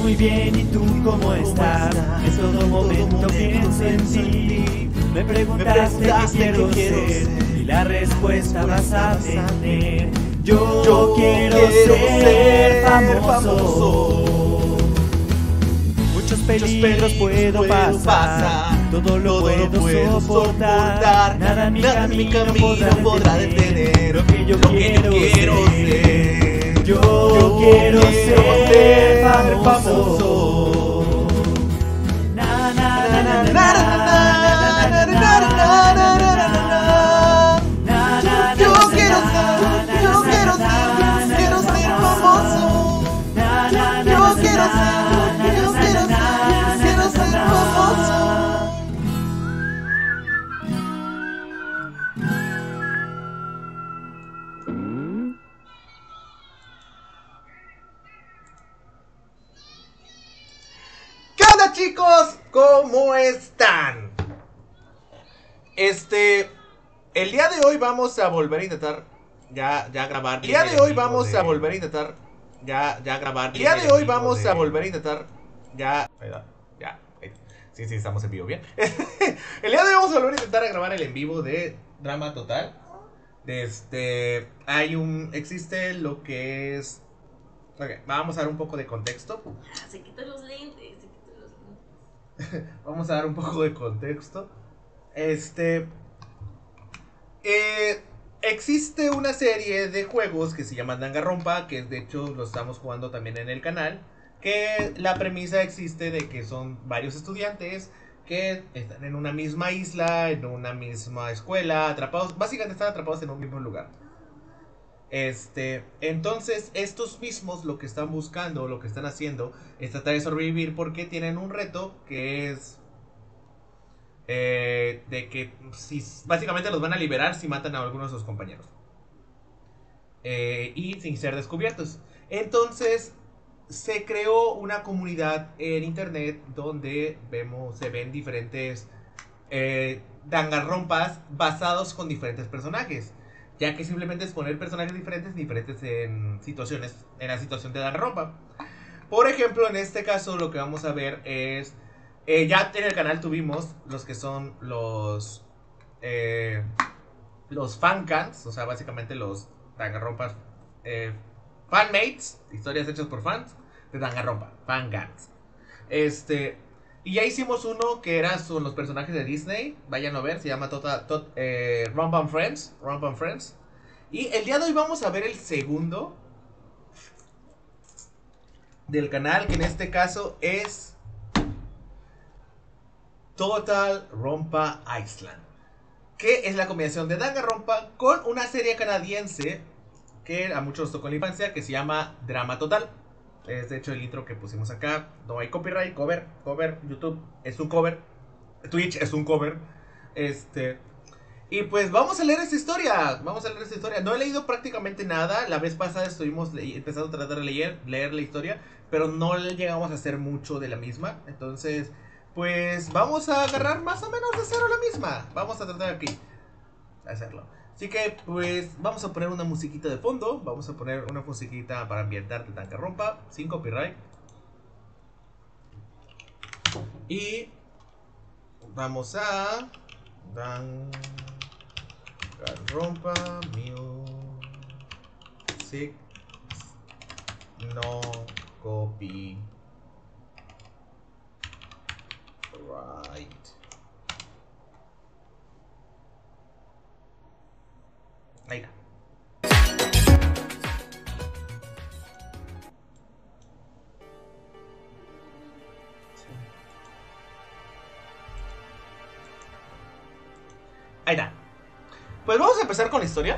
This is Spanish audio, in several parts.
muy bien, ¿y tú cómo estás? En todo momento pienso en ti. Me preguntaste qué quiero ser y la respuesta vas a tener. Yo quiero ser famoso. Muchos peligros puedo pasar, todo lo puedo soportar. Nada en mi camino podrá detener lo que yo quiero ser. Yo quiero ser famoso. Na na na na na na na. Yo quiero ser famoso. Yo quiero ser famoso. ¿Qué onda, chicos? ¿Cómo están? El día de hoy vamos a volver a intentar ya grabar. El día de hoy vamos a volver a intentar ya grabar. El día de hoy vamos a volver a intentar ya. Ya. Sí, estamos en vivo, bien. El día de hoy vamos a volver a intentar grabar el en vivo de Drama Total. Existe lo que es. Ok, vamos a dar un poco de contexto. Se quitan los lentes, Vamos a dar un poco de contexto. Existe una serie de juegos que se llaman Danganronpa, que de hecho lo estamos jugando también en el canal. Que la premisa existe de que son varios estudiantes que están en una misma isla, en una misma escuela, atrapados, básicamente están atrapados en un mismo lugar. Entonces estos mismos lo que están buscando, lo que están haciendo es tratar de sobrevivir porque tienen un reto que es de que básicamente los van a liberar si matan a algunos de sus compañeros y sin ser descubiertos. Entonces se creó una comunidad en internet donde se ven diferentes danganronpas basados con diferentes personajes, ya que simplemente es poner personajes diferentes en situaciones, en la situación de danganronpa. Por ejemplo, en este caso lo que vamos a ver es ya en el canal tuvimos los que son los fancams, o sea, básicamente los danganronpas fanmates, historias hechas por fans de Danganronpa, fangirls. Y ya hicimos uno que son los personajes de Disney. Vayan a ver, se llama Romp and Friends. Y el día de hoy vamos a ver el segundo del canal, que en este caso es Total Rompa Island, que es la combinación de Danganronpa con una serie canadiense que a muchos nos tocó en la infancia, que se llama Drama Total. Es de hecho el intro que pusimos acá. No hay copyright, cover. YouTube es un cover. Twitch es un cover. Y pues vamos a leer esta historia. No he leído prácticamente nada. La vez pasada estuvimos empezando a tratar de leer la historia, pero no llegamos a hacer mucho de la misma. Entonces, pues vamos a agarrar más o menos de cero la misma. Vamos a tratar aquí de hacerlo. Así que pues vamos a poner una musiquita de fondo. Vamos a poner una musiquita para ambientar de Danganronpa sin copyright. Y vamos a Danganronpa Music no copy right. Ahí está. Ahí está. Pues vamos a empezar con la historia.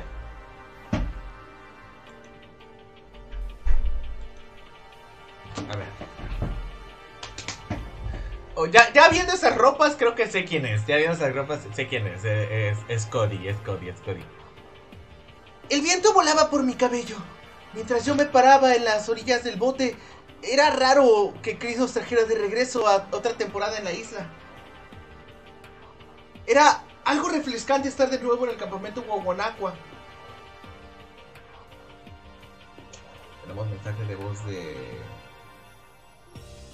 A ver. Ya viendo esas ropas, creo que sé quién es. Es Cody. El viento volaba por mi cabello mientras yo me paraba en las orillas del bote. Era raro que Chris nos trajera de regreso a otra temporada en la isla. Era algo refrescante estar de nuevo en el campamento Wawanakwa. Tenemos mensaje de voz de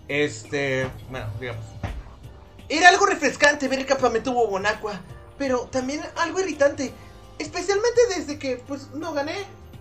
Bueno, digamos. Era algo refrescante ver el campamento Bobonaqua, pero también algo irritante, especialmente desde que, pues, no gané.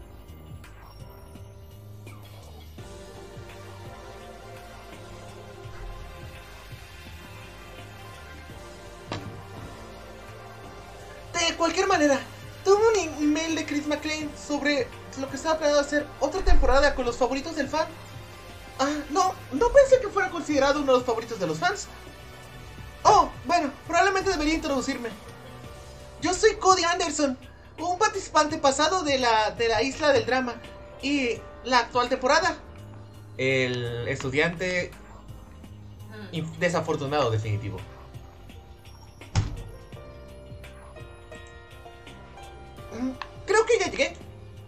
De cualquier manera, tuve un email de Chris McLean sobre lo que estaba planeando hacer otra temporada con los favoritos del fan. No pensé que fuera considerado uno de los favoritos de los fans. Oh, bueno, probablemente debería introducirme. Yo soy Cody Anderson, un participante pasado de la Isla del Drama y la actual temporada. El estudiante desafortunado definitivo. Creo que ya llegué.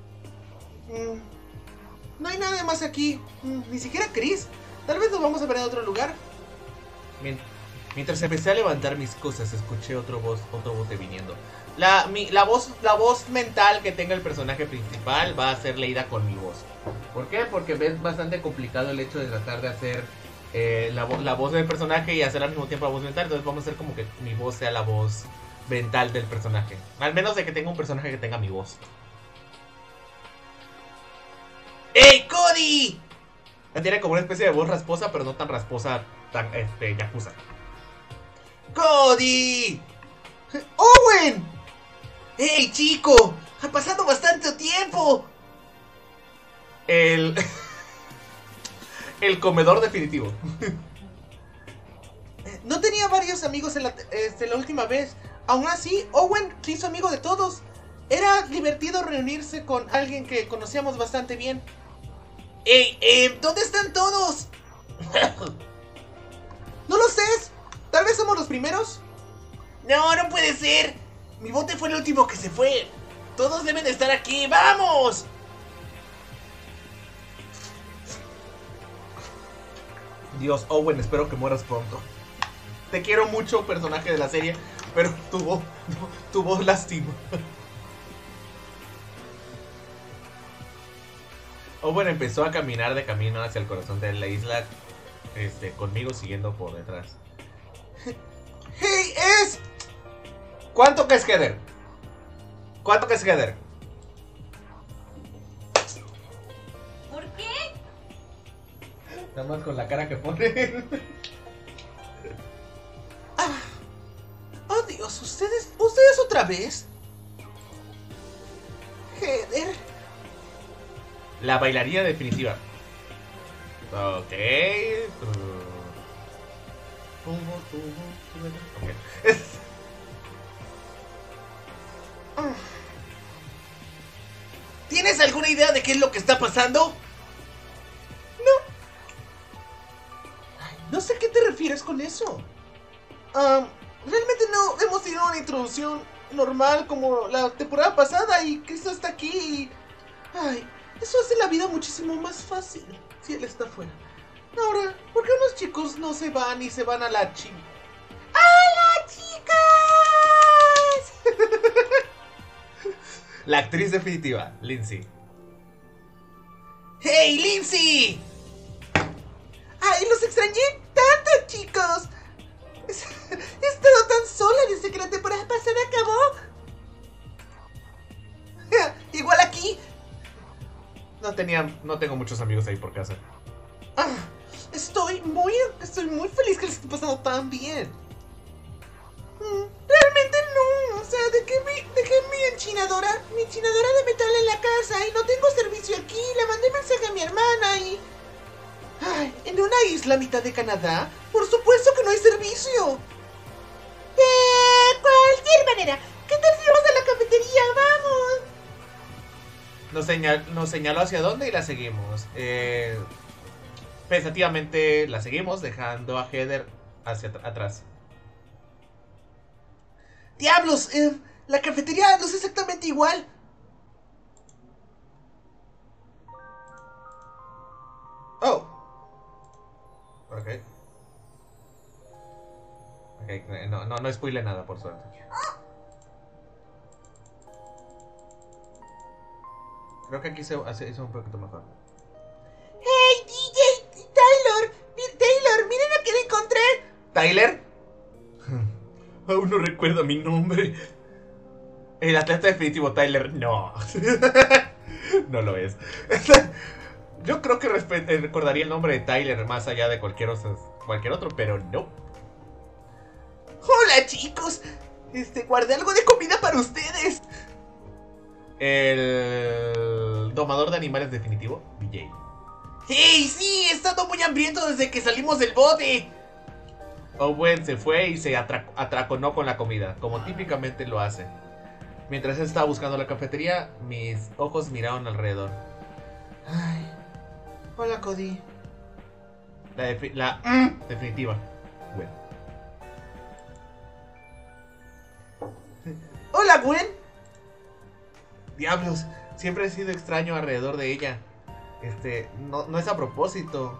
No hay nada más aquí. Ni siquiera Chris. Tal vez nos vamos a ver en otro lugar. Mientras empecé a levantar mis cosas, escuché otro voz viniendo. La voz mental que tenga el personaje principal va a ser leída con mi voz. ¿Por qué? Porque es bastante complicado el hecho de tratar de hacer la voz del personaje y hacer al mismo tiempo la voz mental. Entonces vamos a hacer como que mi voz sea la voz mental del personaje. Al menos de que tenga un personaje que tenga mi voz. ¡Hey, Cody! Tiene como una especie de voz rasposa, pero no tan rasposa, tan yakuza. ¡Cody! ¡Owen! ¡Hey, chico! ¡Ha pasado bastante tiempo! El comedor definitivo. No tenía varios amigos en la última vez. Aún así, Owen se hizo amigo de todos. Era divertido reunirse con alguien que conocíamos bastante bien. ¡Ey! ¿Dónde están todos? No lo sé. ¿Tal vez somos los primeros? No puede ser. Mi bote fue el último que se fue. Todos deben de estar aquí. ¡Vamos! Dios, Owen, espero que mueras pronto. Te quiero mucho, personaje de la serie, pero tu voz lastima. Owen empezó a caminar de camino hacia el corazón de la isla, conmigo siguiendo por detrás. ¡Hey, es! ¿Cuánto que es Heather? ¿Cuánto que es Heather? ¿Por qué? Nada más con la cara que pone. ¡Oh, Dios! ¿Ustedes otra vez? Heather. La bailarina definitiva. Ok. Okay. ¿Tienes alguna idea de qué es lo que está pasando? No sé a qué te refieres con eso. Realmente no hemos tenido una introducción normal como la temporada pasada y Cristo está aquí y... eso hace la vida muchísimo más fácil si él está fuera. Ahora, ¿por qué unos chicos no se van y se van a la chica? ¡Hola, chicas! La actriz definitiva, Lindsay. ¡Hey, Lindsay! ¡Los extrañé tanto, chicos! He estado tan sola desde que la temporada pasada acabó. Igual aquí. No tengo muchos amigos ahí por casa. Estoy muy feliz que les esté pasando tan bien. Realmente no. O sea, dejé mi enchinadora de metal en la casa y no tengo servicio aquí. Le mandé mensaje a mi hermana y... ¿en una isla a mitad de Canadá? Por supuesto que no hay servicio. De cualquier manera, ¿qué tal si vamos a la cafetería? ¡Vamos! Nos señaló hacia dónde y la seguimos. Pensativamente la seguimos, dejando a Heather hacia atrás. ¡Diablos! La cafetería no es exactamente igual. Oh. Ok. No spoile nada, por suerte. Creo que aquí se hizo un poquito mejor. ¡Hey, DJ! ¡Taylor! ¿Tyler? Aún no recuerdo mi nombre. El atleta definitivo Tyler, no. No lo es. Yo creo que recordaría el nombre de Tyler más allá de cualquier otro, pero no. Hola chicos, guardé algo de comida para ustedes. El domador de animales definitivo, BJ. ¡Hey, sí! He estado muy hambriento desde que salimos del bote. Owen se fue y se atraconó con la comida, como típicamente lo hace. Mientras él estaba buscando la cafetería, mis ojos miraron alrededor. Ay. Hola, Cody. La definitiva. Bueno. Hola, Gwen. Diablos, siempre he sido extraño alrededor de ella. No es a propósito.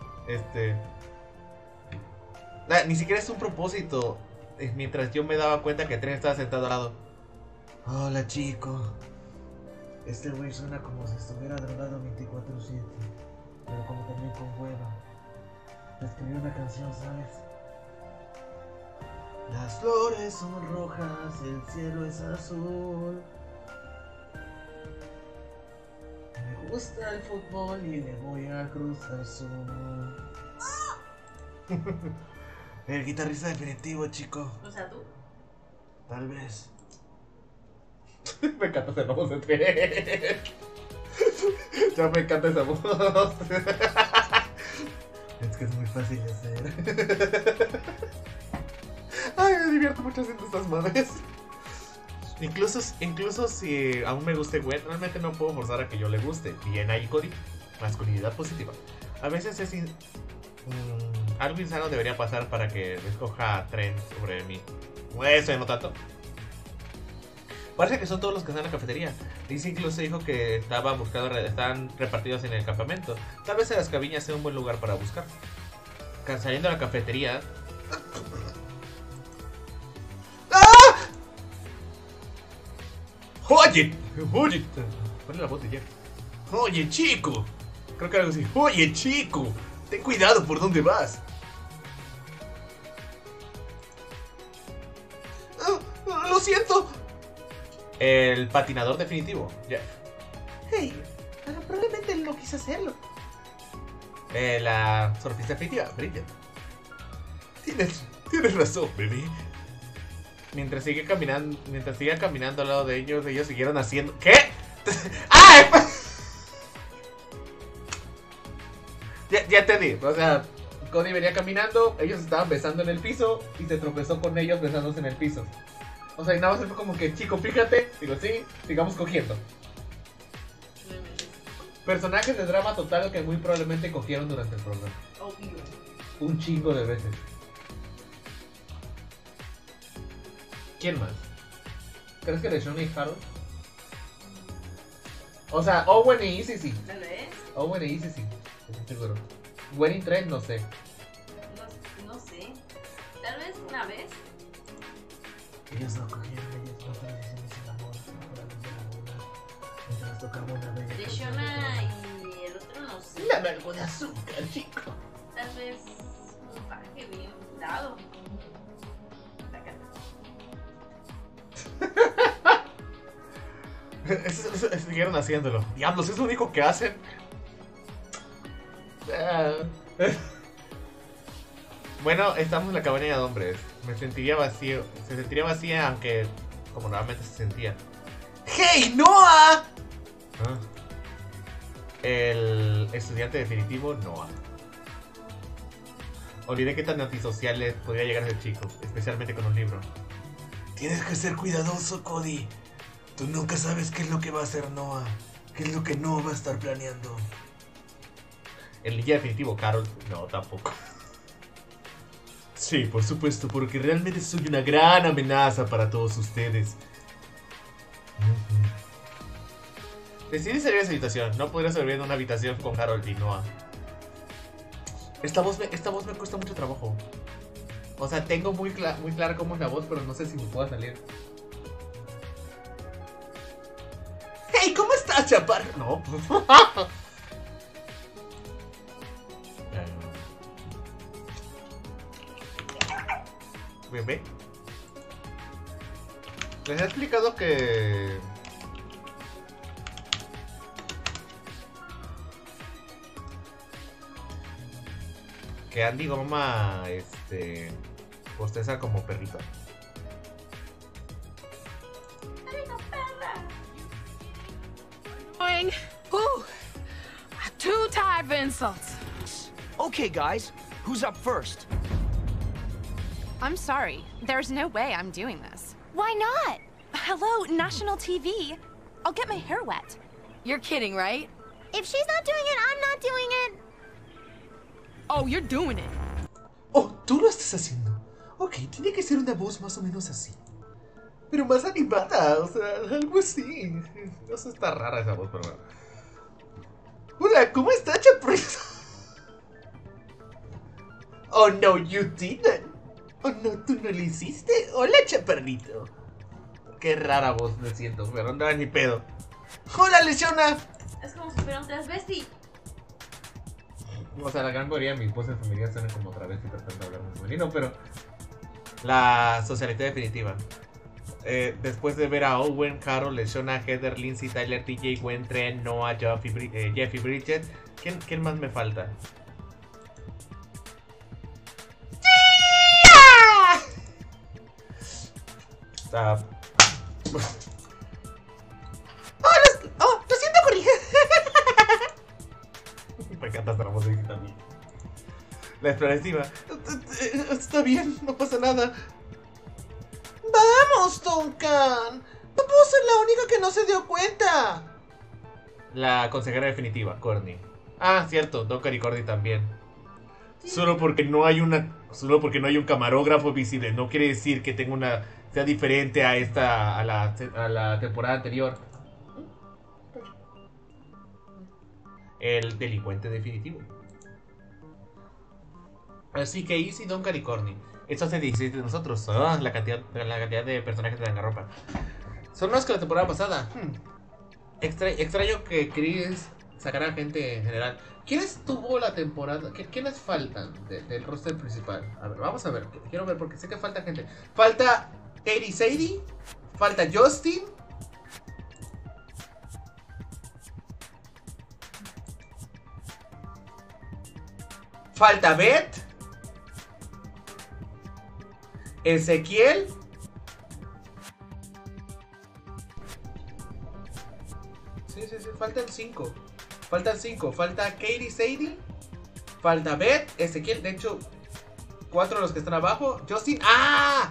Ni siquiera es un propósito. Mientras yo me daba cuenta que Tren estaba sentado al lado. Hola, chico. Este güey suena como si estuviera drogado 24/7. Pero como también con hueva. Escribí una canción, ¿sabes? Las flores son rojas, el cielo es azul. Me gusta el fútbol y le voy a Cruz Azul. El guitarrista definitivo, chico. O sea, tú. Tal vez. Me encanta esa voz de Tren. Ya me encanta esa voz. Es que es muy fácil de hacer. Ay, me divierto mucho haciendo estas madres. Incluso si aún me guste Gwen, realmente no puedo forzar a que yo le guste. Bien ahí, Cody. Masculinidad positiva. A veces es algo insano debería pasar para que escoja a Tren sobre mí. Eso no tanto. Parece que son todos los que están en la cafetería. Liz incluso dijo que estaban repartidos en el campamento. Tal vez en las cabiñas sea un buen lugar para buscar. Saliendo de la cafetería. Oye, ponle la voz de Jeff. Oye, chico. Creo que algo así. Oye, chico, ten cuidado por dónde vas. Lo siento. El patinador definitivo, Jeff. Hey, probablemente él no quiso hacerlo. La surfista definitiva, Bridget. Tienes razón, bebé. Mientras sigue caminando al lado de ellos siguieron haciendo... ¿Qué? ¡Ay! Ya te di, o sea, Cody venía caminando, ellos estaban besando en el piso y se tropezó con ellos besándose en el piso. O sea, y nada más fue como que, chico, fíjate, digo, sí, sigamos cogiendo. Personajes de drama total que muy probablemente cogieron durante el programa. Obvio. Un chingo de veces. ¿Quién más? ¿Crees que Deshaun y Harold? O sea, Owen y Easy sí. ¿Tal vez? Owen y Easy sí. Estoy seguro. Gwen y Trent no sé. No sé. Tal vez una vez. Ellos no cogieron, ellos no estaban diciendo sin amor, por la luz de la luna. Mientras tocamos una bella De canción de Shona amor. y el otro no sé. Dame algo de azúcar, chico. Tal vez un paje bien dado. Siguieron haciéndolo. Diablos, es lo único que hacen. Bueno, estamos en la cabaña de hombres. Me sentiría vacío. Se sentiría vacía aunque como normalmente se sentía. ¡Hey, Noah! El estudiante definitivo, Noah. Olvidé qué tan antisocial podría llegar a ser chico, especialmente con un libro. Tienes que ser cuidadoso, Cody. Tú nunca sabes qué es lo que va a hacer Noah. ¿Qué es lo que Noah va a estar planeando? El ninja definitivo, Carol, no, tampoco. Sí, por supuesto, porque realmente soy una gran amenaza para todos ustedes. Decidí salir de esa habitación. No podría sobrevivir en una habitación con Harold y Noah. Esta voz me cuesta mucho trabajo. O sea, tengo muy clara cómo es la voz, pero no sé si me pueda salir. ¡Hey! ¿Cómo estás, chaparro? No. bebé. Les he explicado que Andy Goma posteza como perrito. Ooh, too tired for insults. Okay, guys, who's up first? I'm sorry. There's no way I'm doing this. Why not? Hello, national TV. I'll get my hair wet. You're kidding, right? If she's not doing it, I'm not doing it. Oh, you're doing it. Oh, tú lo estás haciendo. Ok, tiene que ser una voz más o menos así. Pero más animada, o sea, algo así. No sé, está rara esa voz, pero bueno. Hola, ¿cómo está, Chaprito? Oh, no, you didn't. Oh, no, tú no lo hiciste. Hola, Chaparrito. Qué rara voz me siento, pero no ni pedo. Hola, Lesiona. Es como si fuera un transvesti. O sea, la gran mayoría de mis voces familiares suenan como otra vez y tratando de hablar muy femenino, pero la socialidad definitiva. Después de ver a Owen, Carol, Leshona, Heather, Lindsay, Tyler, TJ, Gwen, Tren, Noah, Jeffy Bridget, ¿quién más me falta? Lo siento, corrige. Me encanta esta voz también. La explorativa. Está bien, no pasa nada. ¡Vamos, Duncan! No puedo ser la única que no se dio cuenta. La consejera definitiva, Courtney. Ah, cierto, Duncan y Courtney también. Solo porque no hay un camarógrafo visible, no quiere decir que tenga sea diferente a la temporada anterior. El delincuente definitivo. Así que Izzy, Duncan y Courtney. Esto hace 16 de nosotros. La cantidad de personajes de Danganronpa. Son más que la temporada pasada. Extraño que Chris sacara gente en general. ¿Quiénes tuvo la temporada? ¿Quiénes faltan del roster principal? A ver, vamos a ver. Quiero ver porque sé que falta gente. Falta Katie Sadie. Falta Justin. Falta Beth. Ezequiel. Sí, faltan 5. Falta Katie Sadie. Falta Beth, Ezequiel. De hecho, 4 de los que están abajo. Justin. ¡Ah!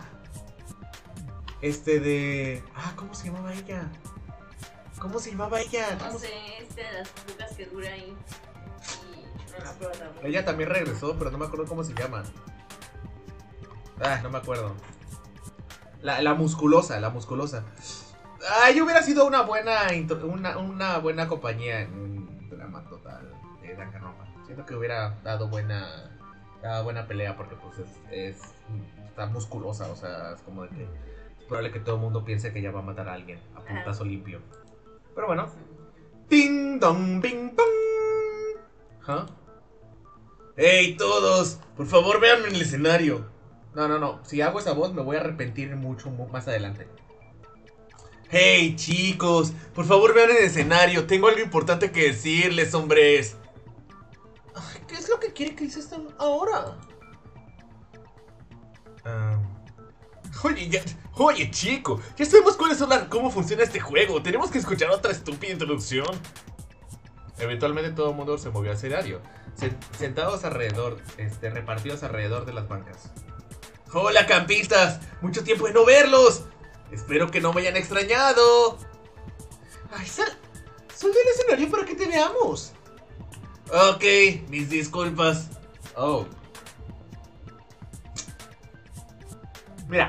¿Cómo se llamaba ella? No sé, de las pocas que dura ahí. Y no las prueba tampoco. Ella también regresó, pero no me acuerdo cómo se llama. No me acuerdo. La musculosa. Yo hubiera sido una buena compañía en un drama total de Danganronpa. Siento que hubiera dado buena pelea porque pues está musculosa, o sea, es como de que es probable que todo el mundo piense que ella va a matar a alguien a puntazo limpio. Pero bueno. Ding dong bing bong. ¡Hey todos! Por favor véanme en el escenario. No. Si hago esa voz me voy a arrepentir mucho más adelante. ¡Hey chicos! Por favor vean el escenario. Tengo algo importante que decirles, hombres. ¿Qué es lo que quiere que dices ahora? Oye chico, ya sabemos cómo funciona este juego. Tenemos que escuchar otra estúpida introducción. Eventualmente todo el mundo se movió al escenario, sentados alrededor, repartidos alrededor de las bancas. ¡Hola campistas! ¡Mucho tiempo de no verlos! Espero que no me hayan extrañado. Ay, sal del escenario para que te veamos. Ok, mis disculpas. Oh. Mira.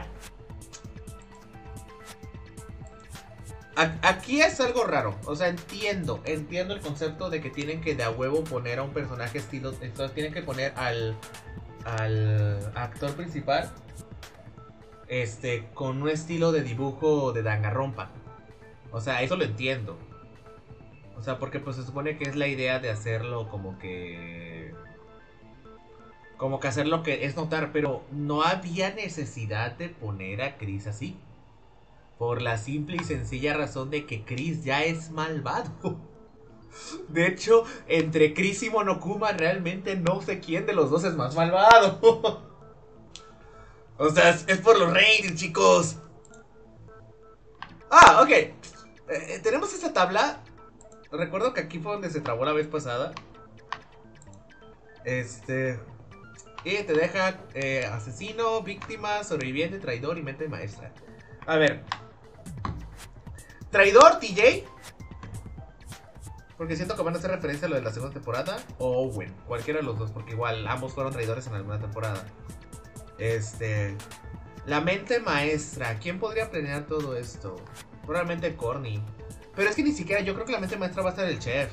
Aquí es algo raro. O sea, entiendo el concepto de que tienen que de a huevo poner a un personaje estilo. Entonces tienen que poner al actor principal con un estilo de dibujo de Danganronpa. O sea, eso lo entiendo. O sea, porque pues se supone que es la idea de hacerlo como que como que hacer lo que es notar, pero no había necesidad de poner a Chris así. Por la simple y sencilla razón de que Chris ya es malvado. De hecho, entre Chris y Monokuma realmente no sé quién de los dos es más malvado. O sea, es por los ratings, chicos. Ah, ok. Tenemos esta tabla. Recuerdo que aquí fue donde se trabó la vez pasada. Y te deja asesino, víctima, sobreviviente, traidor y mente maestra. A ver. Traidor, TJ. Porque siento que van a hacer referencia a lo de la segunda temporada. O Owen, cualquiera de los dos. Porque igual ambos fueron traidores en alguna temporada. La mente maestra. ¿Quién podría planear todo esto? Probablemente Corny. Pero es que ni siquiera yo creo que la mente maestra va a ser el chef.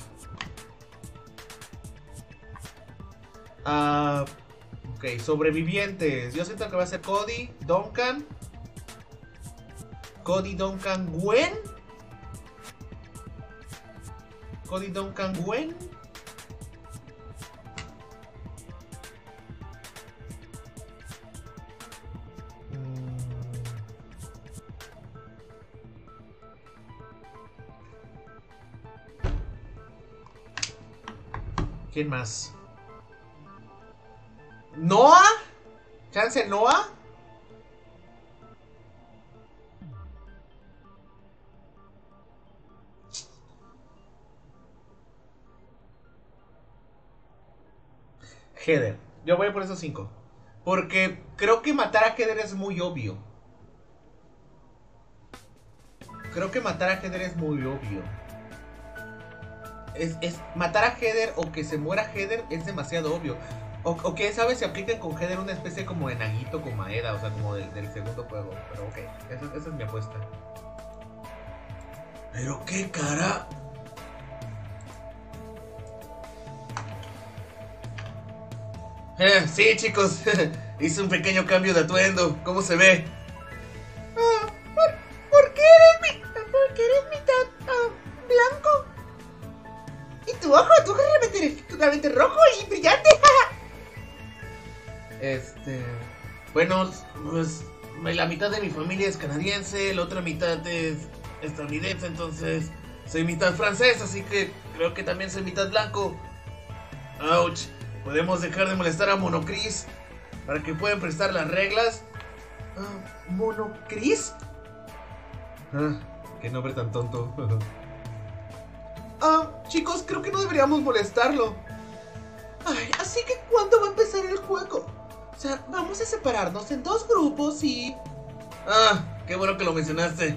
Ok, sobrevivientes. Yo siento que va a ser Cody, Duncan. Cody, Duncan, Gwen. Cody, Duncan, Gwen. ¿Quién más? ¿Noah? ¿Chance Noah? Heather. Yo voy por esos 5. Porque creo que matar a Heather es muy obvio. Creo que matar a Heather es muy obvio. Matar a Heather o que se muera Heather es demasiado obvio. O quién sabe si aplican con Heather una especie como de Nagito con Maeda, o sea, como del segundo juego. Pero ok, esa es mi apuesta. Pero qué cara. Sí, chicos, hice un pequeño cambio de atuendo. ¿Cómo se ve? ¿Por qué eres mitad blanco? ¿Y tu ojo? Tu ojo es realmente rojo y brillante. Bueno, pues la mitad de mi familia es canadiense, la otra mitad es estadounidense, entonces soy mitad francés, así que creo que también soy mitad blanco. Ouch. ¿Podemos dejar de molestar a Monocris para que puedan prestar las reglas? ¿Monocris? Qué nombre tan tonto. Chicos, creo que no deberíamos molestarlo. Ay, así que ¿cuándo va a empezar el juego? O sea, vamos a separarnos en 2 grupos y... Qué bueno que lo mencionaste.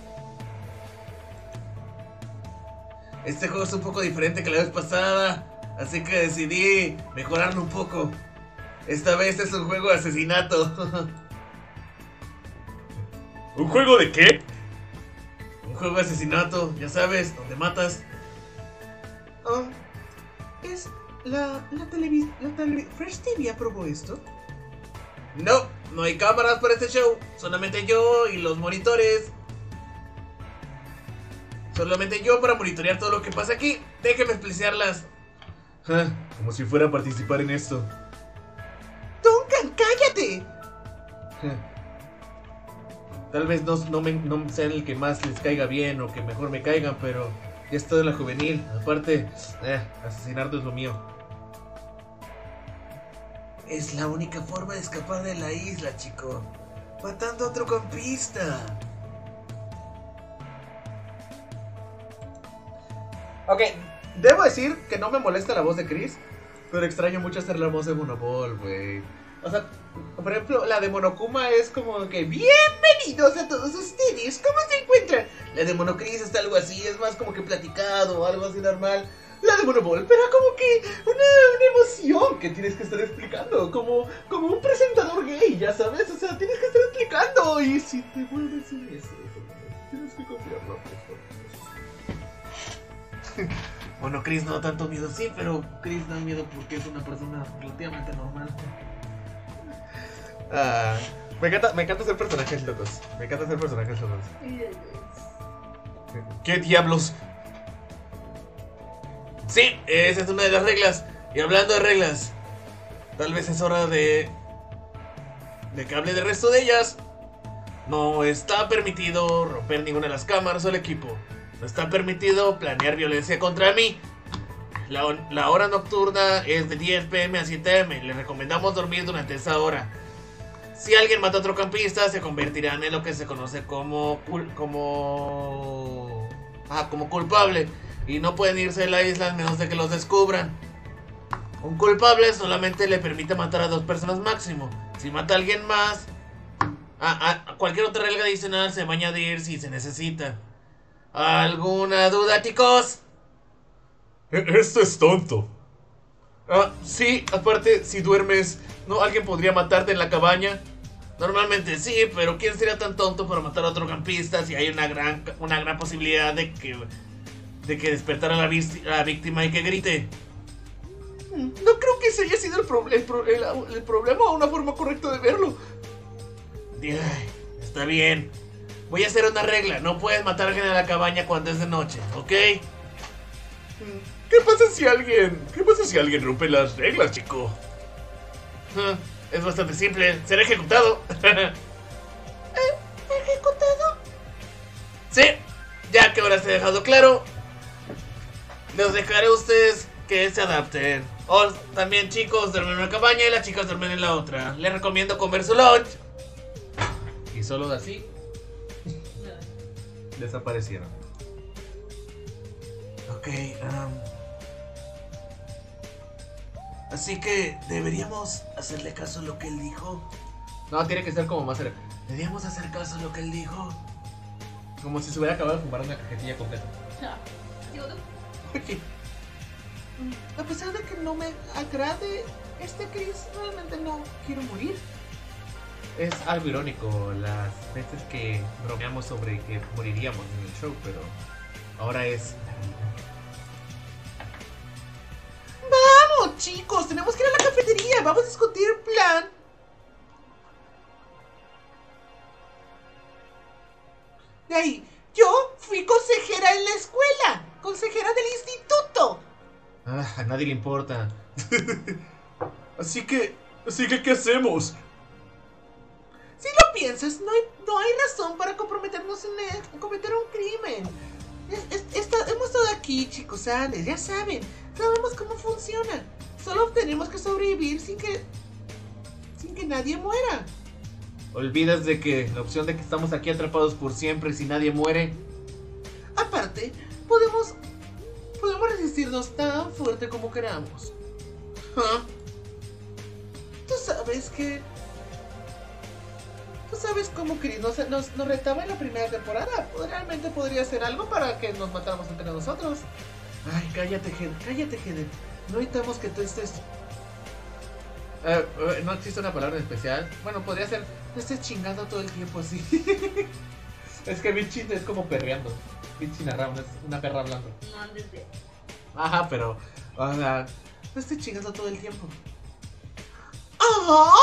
Este juego es un poco diferente que la vez pasada, así que decidí mejorarlo un poco. Esta vez es un juego de asesinato. ¿Un juego de qué? Un juego de asesinato, ya sabes, donde matas. ¿Es la Fresh TV aprobó esto? No hay cámaras para este show. Solamente yo y los monitores. Solamente yo para monitorear todo lo que pasa aquí. Déjenme explicarlas. Como si fuera a participar en esto. ¡Duncan, cállate! Tal vez no sea el que más les caiga bien o que mejor me caigan, pero ya estoy en la juvenil. Aparte, asesinar no es lo mío. Es la única forma de escapar de la isla, chico. Matando a otro campista. Ok, debo decir que no me molesta la voz de Chris, pero extraño mucho hacer la voz de Monoball, güey. O sea, por ejemplo, la de Monokuma es como que bienvenidos a todos ustedes, ¿cómo se encuentran? La de Monocris está algo así, es más como que platicado o algo así normal. La de Monoball, pero como que una emoción que tienes que estar explicando, como un presentador gay, ya sabes, o sea, tienes que estar explicando. Y si te vuelves en eso, tienes que confiarlo. Bueno, Chris no da tanto miedo, sí, pero Chris da miedo porque es una persona relativamente normal. Me encanta hacer personajes locos. ¿Qué diablos? Sí, esa es una de las reglas. Y hablando de reglas, Tal vez es hora de que hable del resto de ellas. No está permitido romper ninguna de las cámaras o el equipo. No está permitido planear violencia contra mí. La hora nocturna es de 10 p.m. a 7 a.m. Le recomendamos dormir durante esa hora. Si alguien mata a otro campista, se convertirán en lo que se conoce como culpable. Y no pueden irse de la isla a menos de que los descubran. Un culpable solamente le permite matar a 2 personas máximo. Si mata a alguien más, cualquier otra regla adicional se va a añadir si se necesita. ¿Alguna duda, chicos? Esto es tonto. Sí, aparte, si duermes, ¿no? ¿Alguien podría matarte en la cabaña? Normalmente sí, pero ¿quién sería tan tonto para matar a otro campista si hay una gran posibilidad de que despertara a la víctima y que grite? No creo que ese haya sido el problema o una forma correcta de verlo. Está bien. Voy a hacer una regla. No puedes matar a alguien en la cabaña cuando es de noche, ¿ok? ¿Qué pasa si alguien rompe las reglas, chico? Es bastante simple. Será ejecutado. ¿Ejecutado? Sí. Ya que ahora se ha dejado claro, los dejaré a ustedes que se adapten. O también, chicos, duermen en una cabaña y las chicas duermen en la otra. Les recomiendo comer su lunch. Y solo así desaparecieron. Ok, así que deberíamos hacerle caso a lo que él dijo. No, tiene que ser como más cerca. Deberíamos hacer caso a lo que él dijo. Como si se hubiera acabado de fumar una cajetilla completa. Oye, a pesar de que no me agrade Chris, realmente no quiero morir. Es algo irónico las veces que bromeamos sobre que moriríamos en el show, pero ahora es... ¡Vamos, chicos! Tenemos que ir a la cafetería. Vamos a discutir el plan. De ahí, yo fui consejera en la escuela. Consejera del instituto. A nadie le importa. Así que, ¿qué hacemos? Si lo piensas, no hay razón para comprometernos en cometer un crimen. Hemos estado aquí, chicos, antes, ya saben. Sabemos cómo funciona. Solo tenemos que sobrevivir sin que nadie muera. ¿Olvidas de que la opción de que estamos aquí atrapados por siempre si nadie muere? Aparte, podemos resistirnos tan fuerte como queramos. Tú sabes cómo Chris nos retaba en la primera temporada. Realmente podría hacer algo para que nos matáramos entre nosotros. Ay, cállate, Heden. No necesitamos que tú estés... No existe una palabra en especial. Bueno, podría ser... No estés chingando todo el tiempo así. Es que Bitchin es como perreando. Bitchin Around es una perra hablando. No andes de... Ajá, pero... O sea, no estés chingando todo el tiempo. ¡Ah!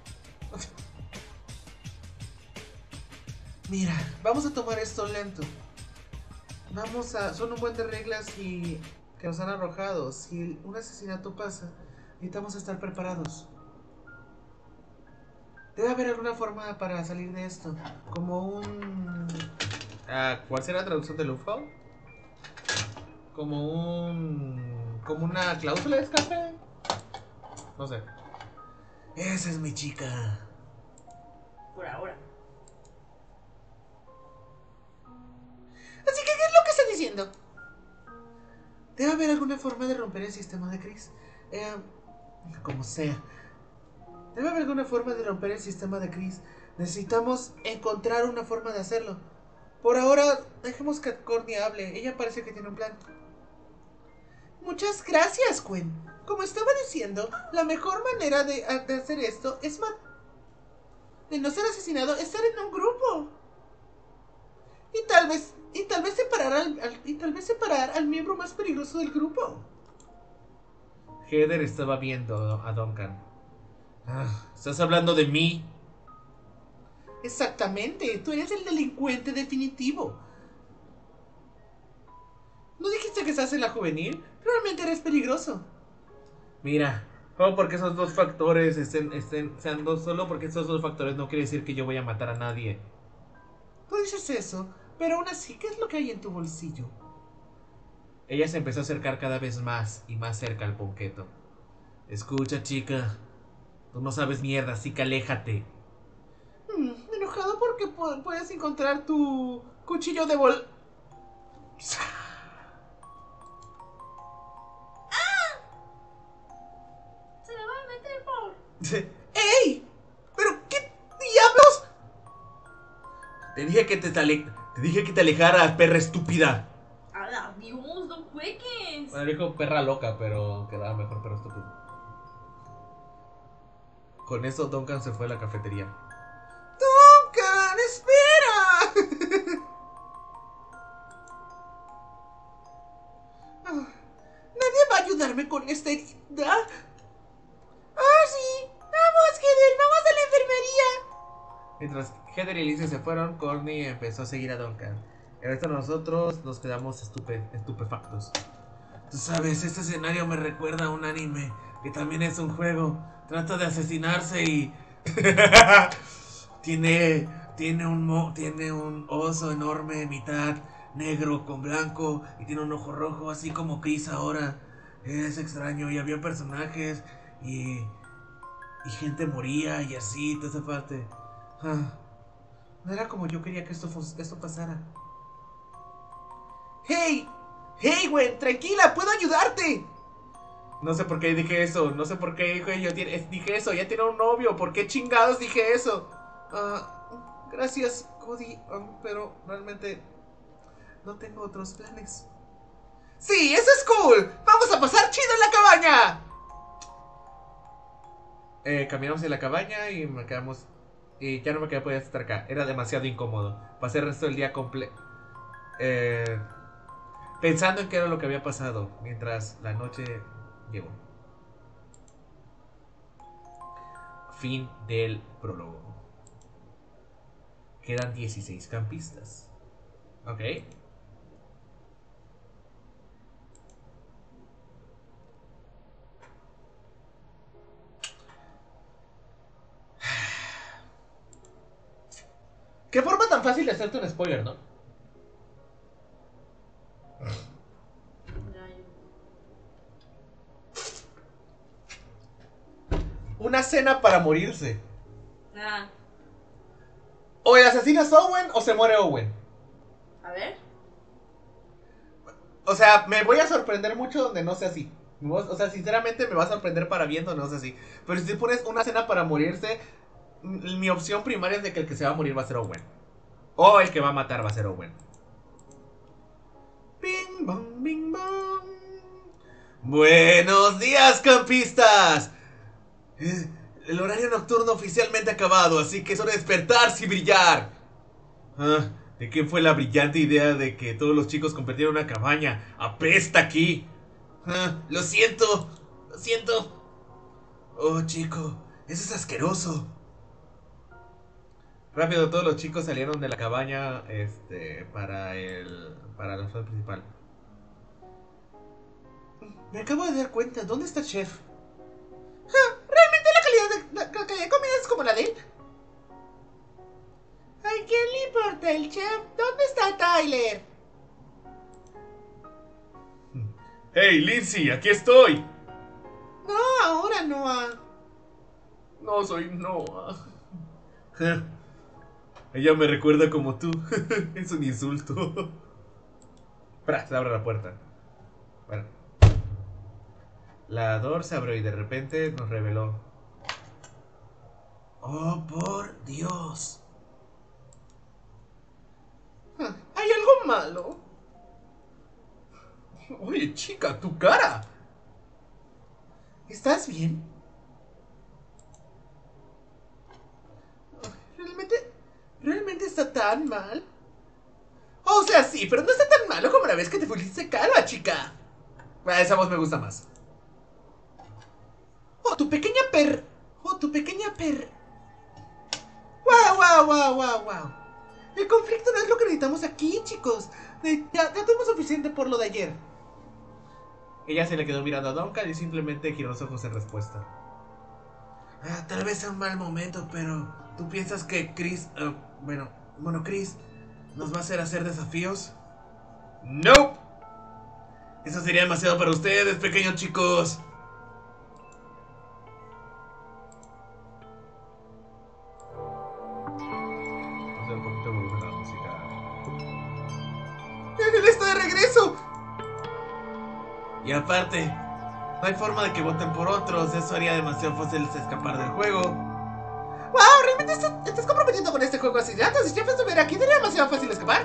Mira, vamos a tomar esto lento. Son un buen de reglas que nos han arrojado. Si un asesinato pasa, necesitamos estar preparados. Debe haber alguna forma para salir de esto. Como un... ¿cuál será la traducción de UFO? Como una cláusula de escape. No sé. Esa es mi chica. Por ahora. Así que, ¿qué es lo que está diciendo? Debe haber alguna forma de romper el sistema de Chris. Como sea. Debe haber alguna forma de romper el sistema de Chris. Necesitamos encontrar una forma de hacerlo. Por ahora, dejemos que Courtney hable. Ella parece que tiene un plan. Muchas gracias, Gwen. Como estaba diciendo, la mejor manera de hacer esto es de no ser asesinado, estar en un grupo. Y tal vez separar al miembro más peligroso del grupo. Heather estaba viendo a Duncan. ¿Estás hablando de mí? Exactamente, tú eres el delincuente definitivo. ¿No dijiste que estás en la juvenil? Realmente eres peligroso. Mira, Solo porque esos dos factores sean dos, solo porque esos dos factores no quiere decir que yo voy a matar a nadie. Tú dices eso, pero aún así, ¿qué es lo que hay en tu bolsillo? Ella se empezó a acercar cada vez más y más cerca al ponqueto. Escucha, chica. Tú no sabes mierda, así que aléjate. Enojado porque puedes encontrar tu cuchillo de bol... Se la va a meter por... ¡Ey! ¿Pero qué diablos? Te dije que te alejaras, perra estúpida. Adiós, no juegues. Bueno, dijo perra loca, pero quedaba mejor perra estúpida. Con eso Duncan se fue a la cafetería. ¡Duncan, espera! ¿Nadie va a ayudarme con esta herida? ¡Ah, sí! ¡Vamos, Heather! ¡Vamos a la enfermería! Mientras Heather y Lizzie se fueron, Courtney empezó a seguir a Duncan. El resto de nosotros nos quedamos estupefactos. Tú sabes, este escenario me recuerda a un anime que también es un juego. Trata de asesinarse y... tiene un oso enorme, mitad negro con blanco, y tiene un ojo rojo, así como Chris ahora. Es extraño, y había personajes y gente moría y así, toda esa parte. No era como yo quería que esto pasara. ¡Hey! ¡Hey, Gwen! ¡Tranquila! ¡Puedo ayudarte! No sé por qué dije eso. No sé por qué dije eso. Ya tiene un novio. ¿Por qué chingados dije eso? Gracias, Cody. Pero realmente no tengo otros planes. ¡Sí! ¡Eso es cool! ¡Vamos a pasar chido en la cabaña! Caminamos en la cabaña y me quedamos... Y ya no me quedé podía estar acá. Era demasiado incómodo. Pasé el resto del día completo pensando en qué era lo que había pasado mientras la noche llegó. Fin del prólogo. Quedan 16 campistas. Ok. Qué forma tan fácil de hacerte un spoiler, ¿no? Una cena para morirse. O el asesino es Owen o se muere Owen. A ver. O sea, me voy a sorprender mucho donde no sea así. O sea, sinceramente me va a sorprender para bien donde no sea así. Pero si pones una cena para morirse, mi opción primaria es de que el que se va a morir va a ser Owen. O el que va a matar va a ser Owen. Bing bong, bing bong. Buenos días, campistas. El horario nocturno oficialmente acabado, así que es hora de despertarse y brillar. ¿De quién fue la brillante idea de que todos los chicos compartieran una cabaña? ¡Apesta aquí! Lo siento. Oh, chico, eso es asqueroso. Rápido, todos los chicos salieron de la cabaña para la zona principal. Me acabo de dar cuenta, ¿dónde está el chef? ¿Realmente la calidad de comida es como la de él? ¿A quién le importa el chef? ¿Dónde está Tyler? Hey, Lindsay, aquí estoy. No, ahora Noah. No soy Noah. Ella me recuerda como tú. Es un insulto. Espera, se abre la puerta. Bueno. La door se abrió y de repente nos reveló. ¡Oh, por Dios! ¿Hay algo malo? Oye, chica, tu cara. ¿Estás bien? ¿Realmente está tan mal? O sea, sí, pero no está tan malo como la vez que te fuiste calva, chica. Esa voz me gusta más. ¡Oh, tu pequeña per! ¡Wow! El conflicto no es lo que necesitamos aquí, chicos. Ya tuvimos suficiente por lo de ayer. Ella se le quedó mirando a Duncan y simplemente giró los ojos en respuesta. Tal vez sea un mal momento, pero ¿tú piensas que Chris, Chris nos va a hacer desafíos? ¡No! Eso sería demasiado para ustedes, pequeños chicos. Hacer un poquito de volumen a la música. ¡Él está de regreso! Y aparte, no hay forma de que voten por otros. Eso haría demasiado fácil escapar del juego. ¡Wow! ¿Realmente estás comprometiendo con este juego así de antes? Si Jeff estuviera aquí, sería demasiado fácil escapar.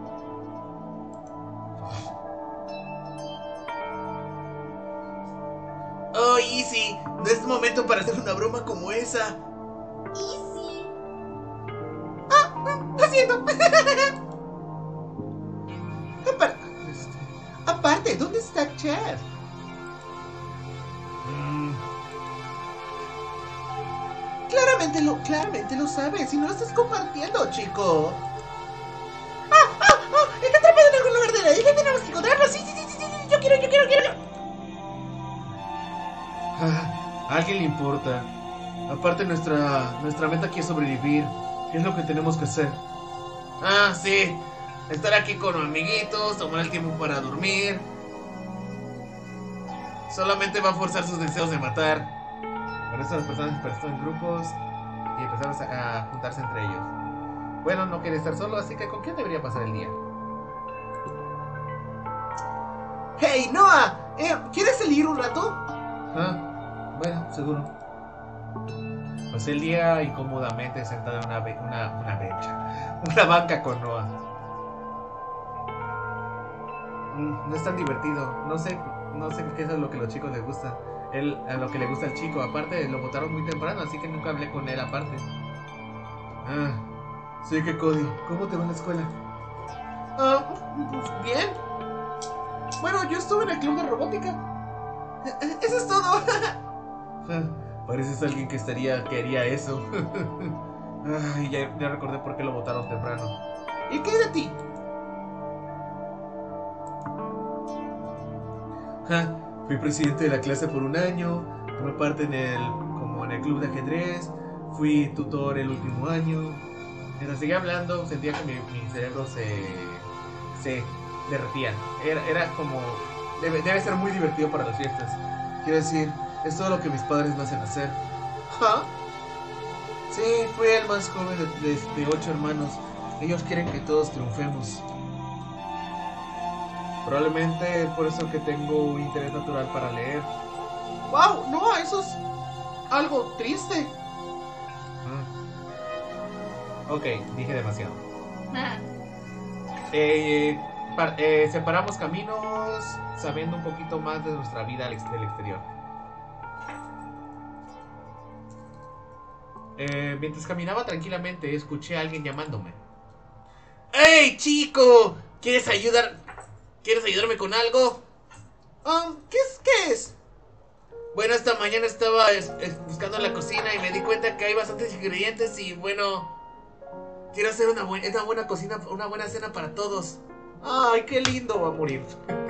Oh, Easy, no es momento para hacer una broma como esa. Easy. Lo siento. Aparte, ¿dónde está Chef? Claramente lo sabes. Si no lo estás compartiendo, chico. Está atrapado en algún lugar de la isla. Tenemos que encontrarlo. Sí. Yo quiero. ¿A alguien le importa? Aparte, nuestra meta aquí es sobrevivir. ¿Qué es lo que tenemos que hacer? Sí. Estar aquí con amiguitos, tomar el tiempo para dormir. Solamente va a forzar sus deseos de matar. Por eso las personas se en grupos y empezaron a juntarse entre ellos. Bueno, no quiere estar solo, así que ¿con quién debería pasar el día? Hey, Noah, ¿quieres salir un rato? Bueno, seguro. Pasé el día incómodamente sentado en una banca con Noah. No es tan divertido. No sé qué es lo que a los chicos les gusta. A lo que le gusta al chico. Aparte, lo botaron muy temprano, así que nunca hablé con él aparte. Sí que Cody, ¿cómo te va en la escuela? Pues bien. Bueno, yo estuve en el club de robótica. Eso es todo. Pareces alguien que haría eso. Ya recordé por qué lo botaron temprano. ¿Y qué de ti? Fui presidente de la clase por un año. Tomé parte en el club de ajedrez. Fui tutor el último año. Mientras seguía hablando, sentía que mi cerebro se derretía. Era como... Debe ser muy divertido para las fiestas. Quiero decir, es todo lo que mis padres me hacen hacer. Sí, fui el más joven de 8 hermanos. Ellos quieren que todos triunfemos. Probablemente es por eso que tengo un interés natural para leer. Wow, no, eso es algo triste. Ok, dije demasiado. Separamos caminos sabiendo un poquito más de nuestra vida del exterior. Mientras caminaba tranquilamente, escuché a alguien llamándome. ¡Hey, chico! ¿Quieres ayudarme con algo? ¿Qué es? Bueno, esta mañana estaba buscando en la cocina y me di cuenta que hay bastantes ingredientes y bueno, quiero hacer una buena cocina, una buena cena para todos. Ay, qué lindo, va a morir.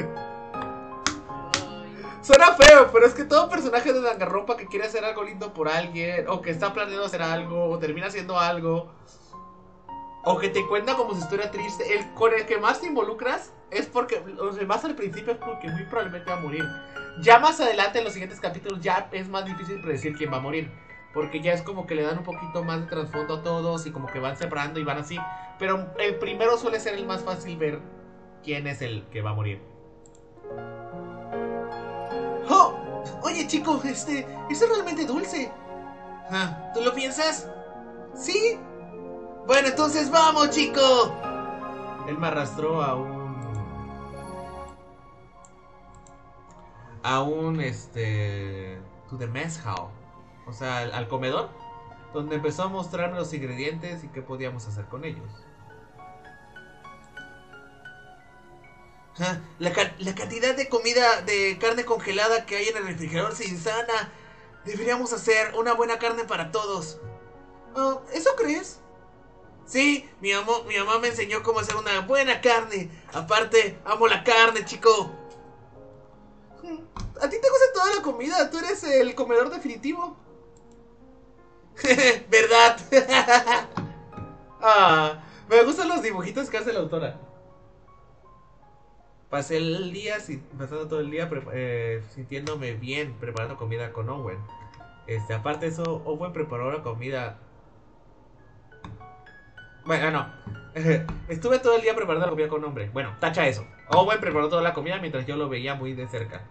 Suena feo, pero es que todo personaje de Danganronpa que quiere hacer algo lindo por alguien, o que está planeando hacer algo, o termina haciendo algo, o que te cuenta como su historia triste, con el que más te involucras es porque, o sea, más al principio es porque muy probablemente va a morir. Ya más adelante en los siguientes capítulos ya es más difícil predecir quién va a morir, porque ya es como que le dan un poquito más de trasfondo a todos y como que van separando y van así. Pero el primero suele ser el más fácil ver quién es el que va a morir. ¡Oh! Oye, chico, eso es realmente dulce. ¿Tú lo piensas? Sí. Bueno, entonces vamos, chico. Él me arrastró a to the mess hall, o sea, al comedor, donde empezó a mostrarme los ingredientes y qué podíamos hacer con ellos. La cantidad de comida de carne congelada que hay en el refrigerador es insana. Deberíamos hacer una buena carne para todos. ¿Eso crees? Sí, mi mamá me enseñó cómo hacer una buena carne. Aparte, amo la carne, chico. A ti te gusta toda la comida, tú eres el comedor definitivo. ¿Verdad? Me gustan los dibujitos que hace la autora. Pasé el día, pasando todo el día sintiéndome bien preparando comida con Owen. Aparte de eso, Owen preparó la comida. Bueno, no. Estuve todo el día preparando la comida con hombre. Bueno, tacha eso. Owen preparó toda la comida mientras yo lo veía muy de cerca.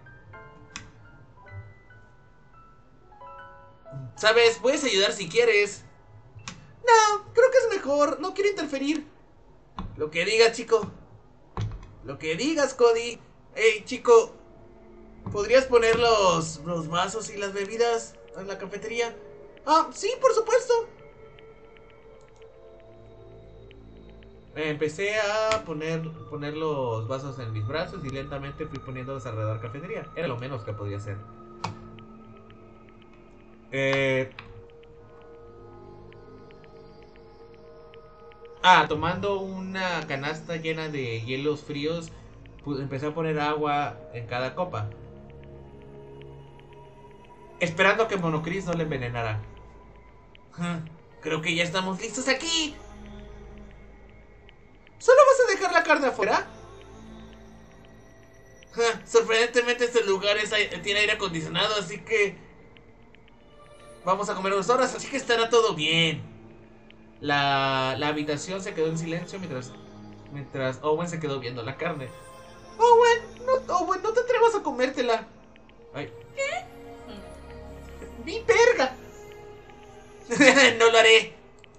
¿Sabes? Puedes ayudar si quieres. No, creo que es mejor. No quiero interferir. Lo que digas, chico. Lo que digas, Cody. Hey, chico, ¿podrías poner los vasos y las bebidas en la cafetería? Sí, por supuesto. Empecé a poner los vasos en mis brazos y lentamente fui poniéndolos alrededor de la cafetería. Era lo menos que podía hacer. Tomando una canasta llena de hielos fríos, empecé a poner agua en cada copa, esperando que Monocris no le envenenara. Creo que ya estamos listos aquí. ¿Solo vas a dejar la carne afuera? Sorprendentemente este lugar tiene aire acondicionado, así que vamos a comer 2 horas, así que estará todo bien. La habitación se quedó en silencio mientras Owen se quedó viendo la carne. Owen, no te atrevas a comértela. Ay. ¿Qué? ¡Mi verga! No lo haré.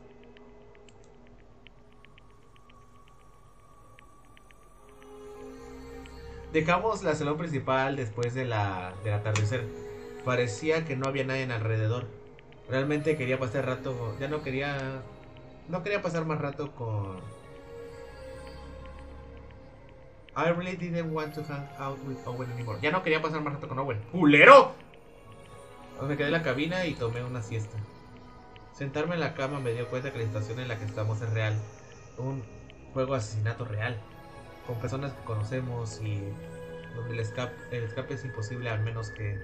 Dejamos la salón principal después del atardecer. Parecía que no había nadie en alrededor. Realmente quería pasar rato. Ya no quería pasar más rato con. I really didn't want to hang out with Owen anymore. Ya no quería pasar más rato con Owen. ¡Culero! Me quedé en la cabina y tomé una siesta. Sentarme en la cama me dio cuenta que la situación en la que estamos es real. Un juego de asesinato real. Con personas que conocemos y donde el escape es imposible, al menos que...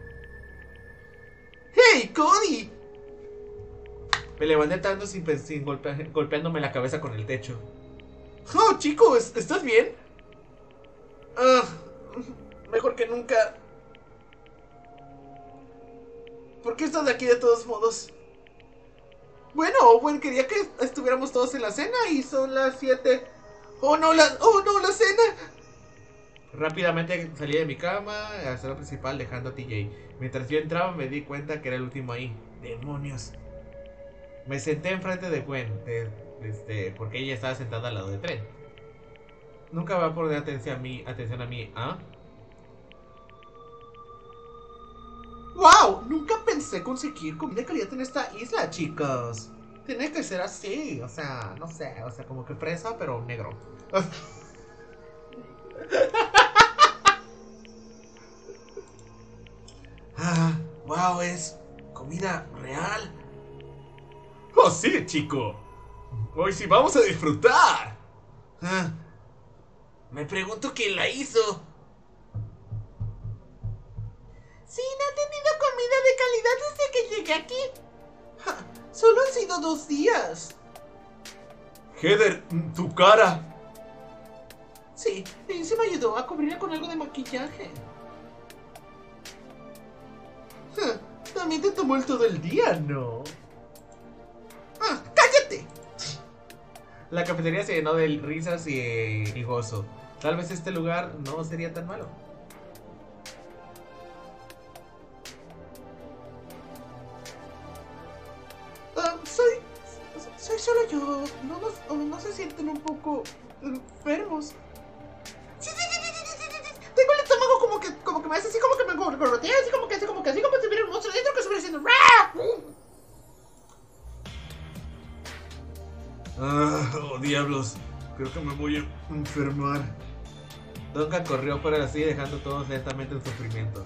¡Hey, Cody! Me levanté tanto sin golpeándome la cabeza con el techo. ¡Oh, chico! ¿Estás bien? Mejor que nunca. ¿Por qué estás aquí de todos modos? Bueno, Owen quería que estuviéramos todos en la cena y son las 7. ¡Oh no, la cena! Rápidamente salí de mi cama al salón principal dejando a TJ. Mientras yo entraba me di cuenta que era el último ahí. ¡Demonios! Me senté enfrente de Gwen, porque ella estaba sentada al lado del tren. Nunca va a poner atención a mí, ¿ah? ¡Wow! Nunca pensé conseguir comida de calidad en esta isla, chicos. Tiene que ser así, o sea, no sé, o sea, como que fresa, pero negro. ¡Wow! Es comida real. ¡Oh, sí, chico! Hoy sí vamos a disfrutar. Me pregunto quién la hizo. Sí, no he tenido comida de calidad desde que llegué aquí. Solo han sido 2 días. Heather, tu cara. Sí, se me ayudó a cubrirla con algo de maquillaje. También te tomó todo el día, ¿no? ¡Cállate! La cafetería se llenó de risas y gozo. Tal vez este lugar no sería tan malo. Soy solo yo. No se sienten un poco enfermos. Sí. Tengo el estómago como que me hace así, como que me gorrotea, así como que si hubiera un monstruo dentro que estuviera haciendo. Oh, diablos. Creo que me voy a enfermar. Duncan corrió fuera de sí, dejando todos lentamente en sufrimiento.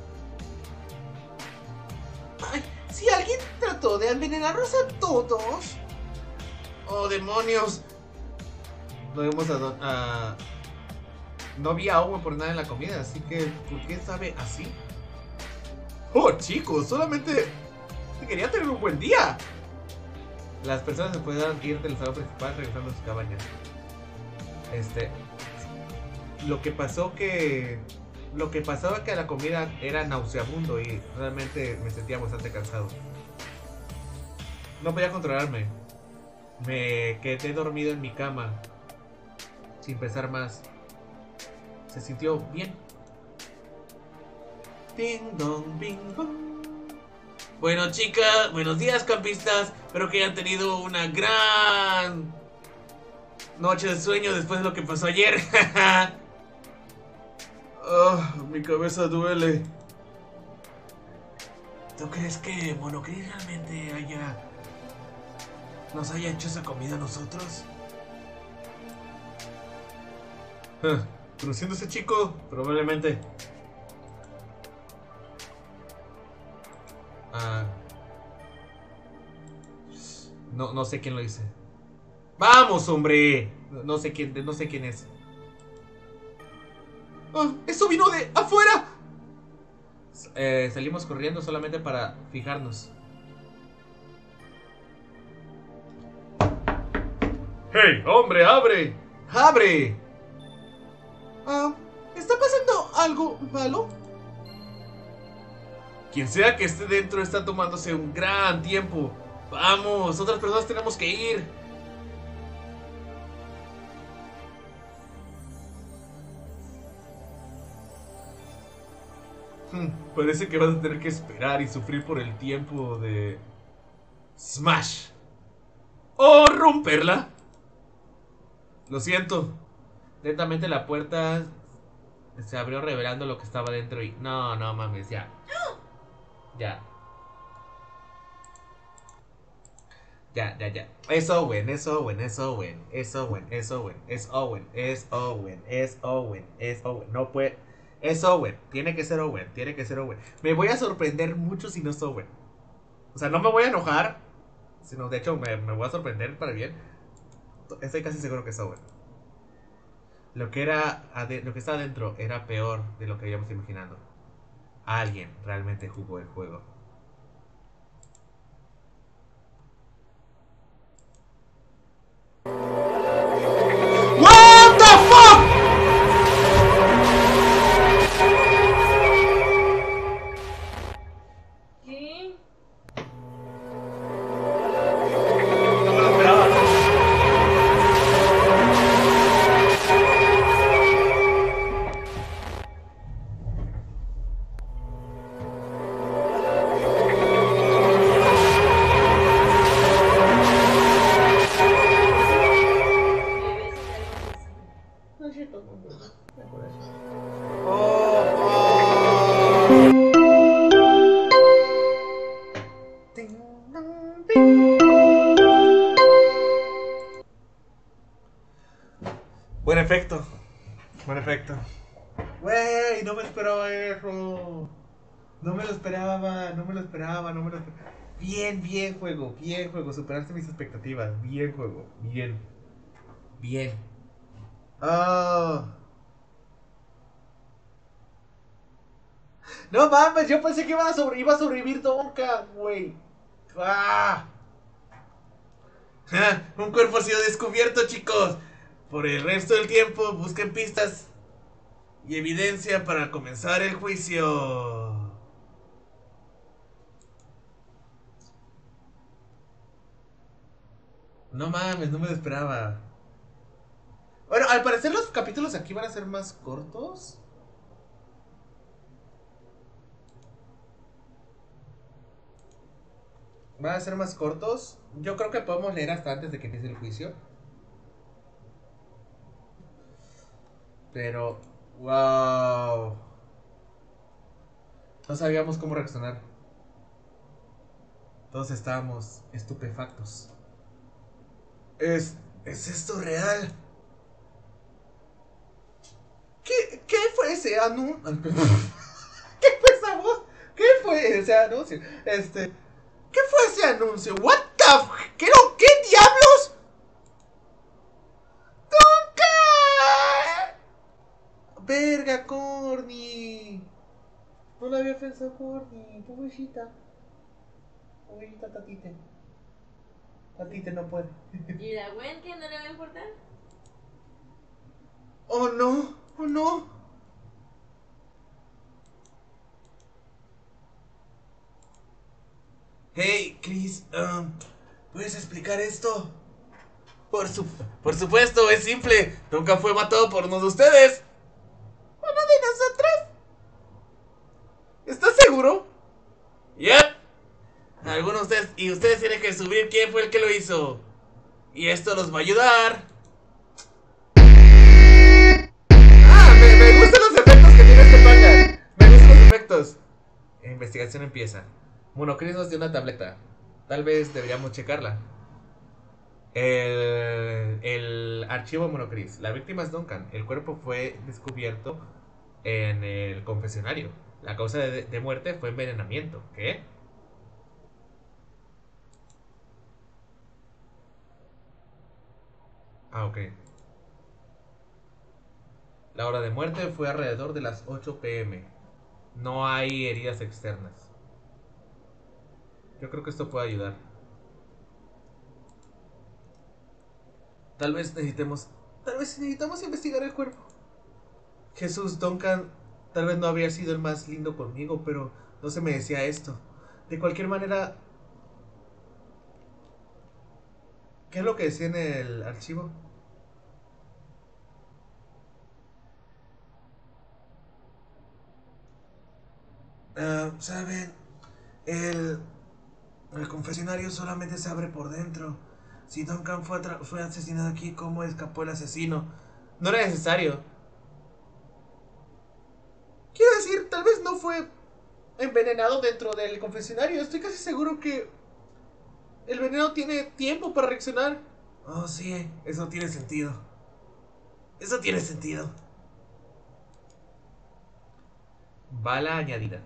Ay, si alguien trató de envenenarnos a todos. ¡Oh, demonios! No vimos no vi a Owen por nada en la comida, así que ¿por qué sabe así? Oh, chicos, solamente quería tener un buen día. Las personas se pueden ir del salón principal regresando a sus cabañas. Lo que pasaba que la comida era nauseabundo y realmente me sentía bastante cansado. No podía controlarme. Me quedé dormido en mi cama sin pensar más. Se sintió bien. Ding dong, bing bong. Bueno, chicas, buenos días, campistas. Espero que hayan tenido una gran noche de sueño después de lo que pasó ayer. Mi cabeza duele. ¿Tú crees que Monocris realmente nos haya hecho esa comida a nosotros? Conociendo a ese chico, probablemente. No sé quién lo dice. ¡Vamos, hombre! No sé quién es. ¡Eso vino de afuera! Salimos corriendo solamente para fijarnos. ¡Hey, hombre, abre! ¡Abre! ¿Está pasando algo malo? Quien sea que esté dentro está tomándose un gran tiempo. Vamos, otras personas tenemos que ir. Parece que vas a tener que esperar y sufrir por el tiempo de Smash. ¡O romperla! Lo siento. Lentamente la puerta se abrió revelando lo que estaba dentro y... No mames, ya. Ya. Es Owen. No puede... Es Owen. Tiene que ser Owen. Me voy a sorprender mucho si no es Owen. O sea, no me voy a enojar. Sino, de hecho, me voy a sorprender para bien. Estoy casi seguro que es Owen. Lo que estaba adentro era peor de lo que habíamos imaginado. Alguien realmente jugó el juego. What the fuck? ¿Qué? No me lo esperaba, ¿no? No es cierto, no. Buen efecto. Wey, no me esperaba eso. No me lo esperaba. Bien juego. Superaste mis expectativas. Bien juego. Bien. No mames, yo pensé que iba a sobrevivir Donka, güey. Un cuerpo ha sido descubierto, chicos. Por el resto del tiempo, busquen pistas y evidencia para comenzar el juicio. No mames, no me lo esperaba. Bueno, al parecer los capítulos aquí van a ser más cortos. Van a ser más cortos. Yo creo que podemos leer hasta antes de que empiece el juicio. Pero, wow. No sabíamos cómo reaccionar. Todos estábamos estupefactos. ¿Es esto real? ¿Qué fue ese anuncio? ¿Qué fue esa voz? ¿Qué fue ese anuncio? ¿Qué fue ese anuncio? What the ¿Qué diablos? ¡Donka! Verga, Corny. No la había pensado por mi pobrecita. Pobrecita Tatite. Tatite no puede. ¿Y la Gwen que no le va a importar? ¡Oh no! ¡Oh no! Hey, Chris, ¿puedes explicar esto? Por supuesto, es simple. Nunca fue matado por uno de ustedes. ¿Uno de nosotros? ¿Estás seguro? Yep. Algunos de ustedes, y ustedes tienen que subir quién fue el que lo hizo. Y esto los va a ayudar. Me gustan los efectos que tiene este panda. Me gustan los efectos. La investigación empieza. Monocris nos dio una tableta. Tal vez deberíamos checarla. El archivo de Monocris. La víctima es Duncan. El cuerpo fue descubierto en el confesionario. La causa de muerte fue envenenamiento. ¿Qué? Ah, ok. La hora de muerte fue alrededor de las 8 p.m. No hay heridas externas. Yo creo que esto puede ayudar. Tal vez necesitamos investigar el cuerpo. Jesús, Duncan tal vez no habría sido el más lindo conmigo, pero no se me decía esto. De cualquier manera, ¿qué es lo que decía en el archivo? Saben, el confesionario solamente se abre por dentro. Si Duncan fue asesinado aquí, ¿cómo escapó el asesino? No era necesario. Quiero decir, tal vez no fue envenenado dentro del confesionario. Estoy casi seguro que el veneno tiene tiempo para reaccionar. Oh, sí, eso tiene sentido. Eso tiene sentido. Bala añadida.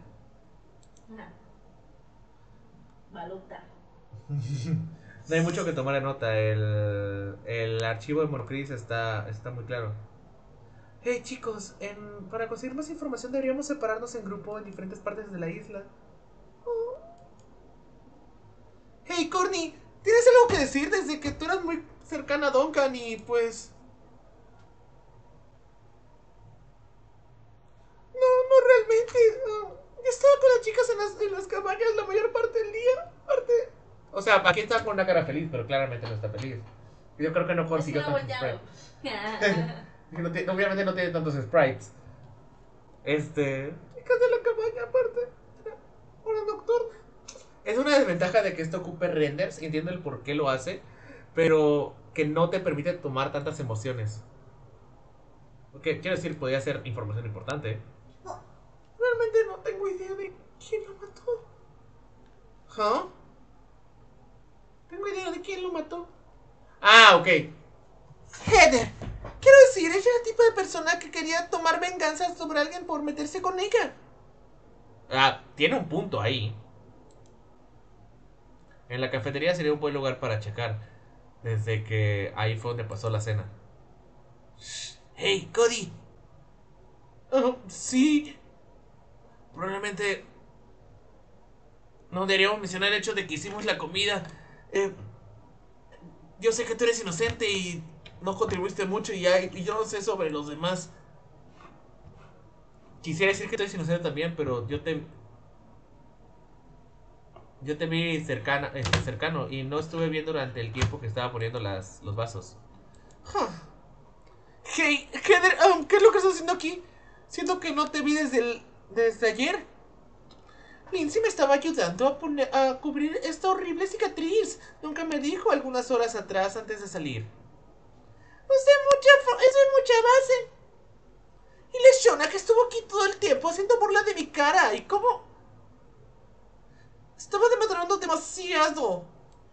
Balota. No hay mucho que tomar en nota. El archivo de Monocris está muy claro. Hey chicos, para conseguir más información deberíamos separarnos en grupo en diferentes partes de la isla. Oh. Hey Courtney, ¿tienes algo que decir desde que tú eras muy cercana a Duncan y pues... No realmente. Yo estaba con las chicas en las cabañas la mayor parte del día. O sea, aquí está con una cara feliz, pero claramente no está feliz. Yo creo que no consiguió tantos sprites. Obviamente no tiene tantos sprites. Chicas de la cabaña aparte. Hora nocturna. Es una desventaja de que esto ocupe renders. Entiendo el por qué lo hace, pero que no te permite tomar tantas emociones. Porque quiero decir, podría ser información importante. No, realmente no tengo idea de quién lo mató. ¿Ah? Tengo idea de quién lo mató. Ah, ok. Heather, quiero decir, ella era el tipo de persona que quería tomar venganza sobre alguien por meterse con ella. Ah, tiene un punto ahí. En la cafetería sería un buen lugar para checar, desde que ahí fue donde pasó la cena. Hey, Cody. Sí. Probablemente no deberíamos mencionar el hecho de que hicimos la comida. Yo sé que tú eres inocente y no contribuiste mucho y yo no sé sobre los demás. Quisiera decir que tú eres inocente también, pero yo te vi cercano y no estuve bien durante el tiempo que estaba poniendo los vasos. Hey, Heather, ¿qué es lo que estás haciendo aquí? Siento que no te vi desde ayer. Lindsay me estaba ayudando a cubrir esta horrible cicatriz. Nunca me dijo algunas horas atrás antes de salir. Eso es mucha base. Y Leshona, que estuvo aquí todo el tiempo haciendo burla de mi cara. ¿Y cómo? Estaba demostrando demasiado.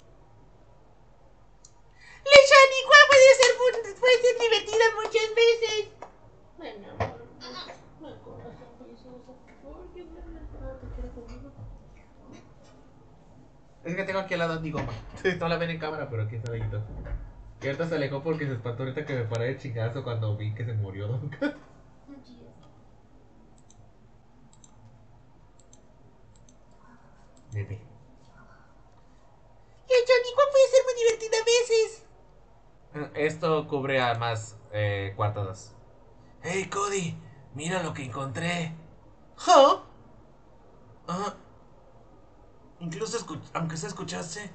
Leshona igual puede ser divertida muchas veces. Bueno, amor. Es que tengo aquí al lado a Andy Goma. No la ven en cámara, pero aquí está lejito. Y ahorita se alejó porque se espantó ahorita que me paré de chingazo cuando vi que se murió Duncan. Bebé. Johnny, ¿cuál puede ser muy divertida a veces? Esto cubre a más cuartadas. Hey, Cody, mira lo que encontré. ¿Oh? Ah, incluso aunque se escuchaste,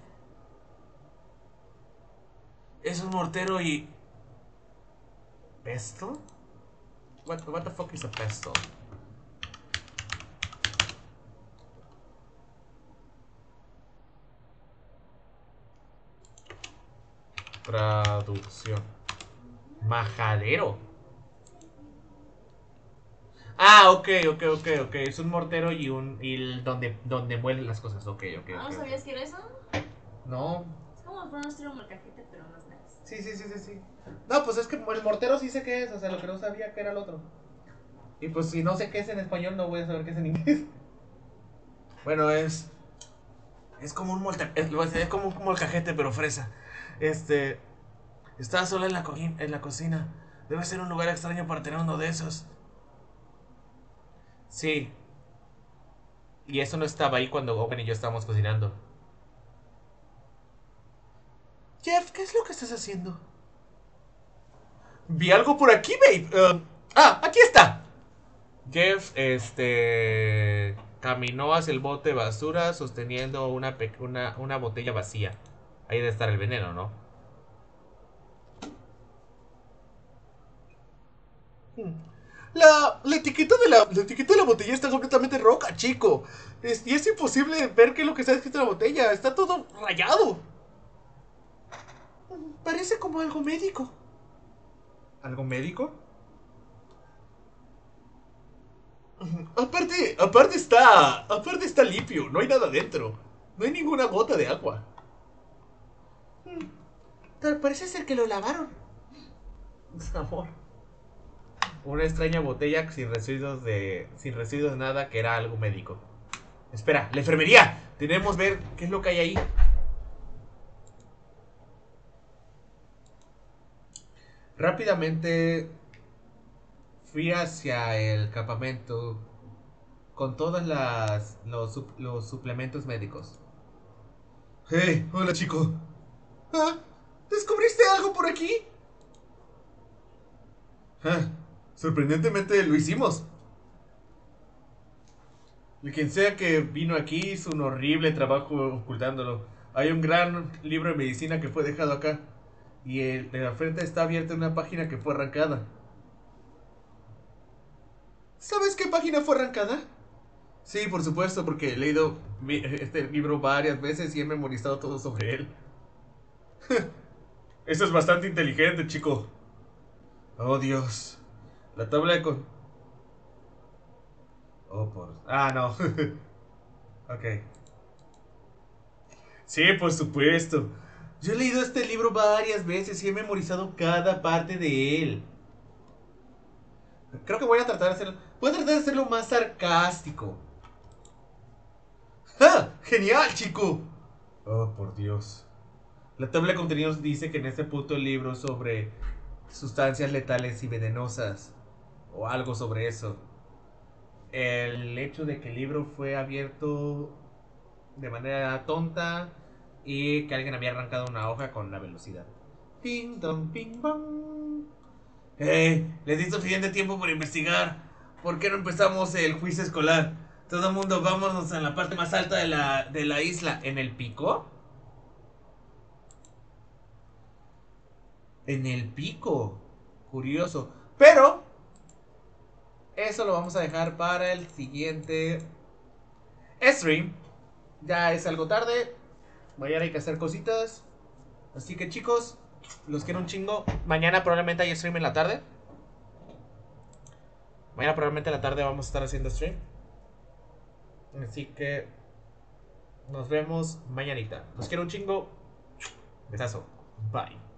es un mortero y... ¿Pestle? What the fuck is a pestle? Traducción. Majadero. Ah, ok. Es un mortero y donde muelen las cosas. Ok. ¿No sabías que era eso? No. Es como si fuera un estilo molcajete, pero más nice. Sí. No, pues es que el mortero sí sé qué es. O sea, lo que no sabía que era el otro. Y pues si no sé qué es en español, no voy a saber qué es en inglés. Bueno, es como un es como un molcajete, pero fresa. Estaba sola en la cocina. Debe ser un lugar extraño para tener uno de esos. Sí. Y eso no estaba ahí cuando Owen y yo estábamos cocinando. Jeff, ¿qué es lo que estás haciendo? Vi algo por aquí, babe. Aquí está. Jeff, caminó hacia el bote de basura sosteniendo una botella vacía. Ahí debe estar el veneno, ¿no? La etiqueta de la botella está completamente roja, chico. Y es imposible ver qué es lo que está escrito en la botella. Está todo rayado. Parece como algo médico. ¿Algo médico? Aparte está limpio. No hay nada dentro. No hay ninguna gota de agua. Parece ser que lo lavaron. Amor. Una extraña botella sin residuos de nada, que era algo médico. Espera, la enfermería. Tenemos que ver qué es lo que hay ahí. Rápidamente fui hacia el campamento con todos los suplementos médicos. Hey, hola, chico. ¿Descubriste algo por aquí? Sorprendentemente lo hicimos. Y quien sea que vino aquí hizo un horrible trabajo ocultándolo. Hay un gran libro de medicina que fue dejado acá. Y de la frente está abierta una página que fue arrancada. ¿Sabes qué página fue arrancada? Sí, por supuesto, porque he leído este libro varias veces y he memorizado todo sobre él. Eso es bastante inteligente, chico. Oh, Dios. La tabla de no. Ok. Sí, por supuesto. Yo he leído este libro varias veces y he memorizado cada parte de él. Creo que voy a tratar de hacerlo más sarcástico. ¡Ja! ¡Genial, chico! Oh, por Dios. La tabla de contenidos dice que en este puto libro sobre sustancias letales y venenosas, o algo sobre eso. El hecho de que el libro fue abierto de manera tonta y que alguien había arrancado una hoja con la velocidad. Ping dong, ping bong. Hey, les di suficiente tiempo para investigar. ¿Por qué no empezamos el juicio escolar? Todo el mundo, vámonos en la parte más alta de la isla. ¿En el pico? En el pico. Curioso. Pero eso lo vamos a dejar para el siguiente stream. Ya es algo tarde. Mañana hay que hacer cositas. Así que, chicos, los quiero un chingo. Mañana probablemente hay stream en la tarde. Mañana probablemente en la tarde vamos a estar haciendo stream. Así que nos vemos mañanita. Los quiero un chingo. Besazo. Bye.